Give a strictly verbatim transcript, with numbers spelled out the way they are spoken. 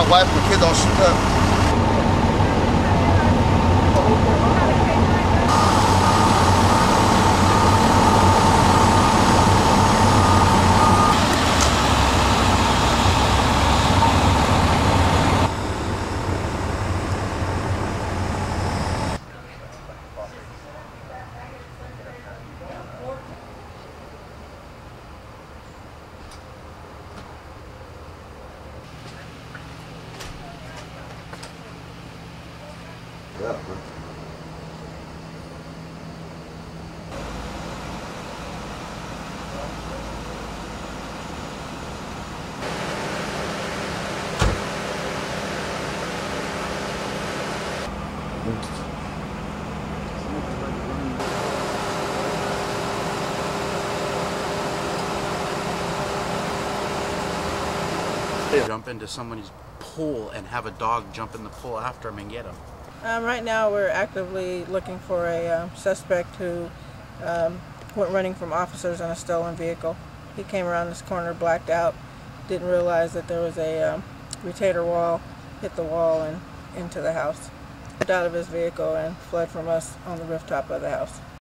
wife and kids don't shoot up. Yeah, Jump into somebody's pool and have a dog jump in the pool after him and get him. Um, right now we're actively looking for a um, suspect who um, went running from officers in a stolen vehicle. He came around this corner, blacked out, didn't realize that there was a um, retainer wall, hit the wall and into the house. Got out of his vehicle and fled from us on the rooftop of the house.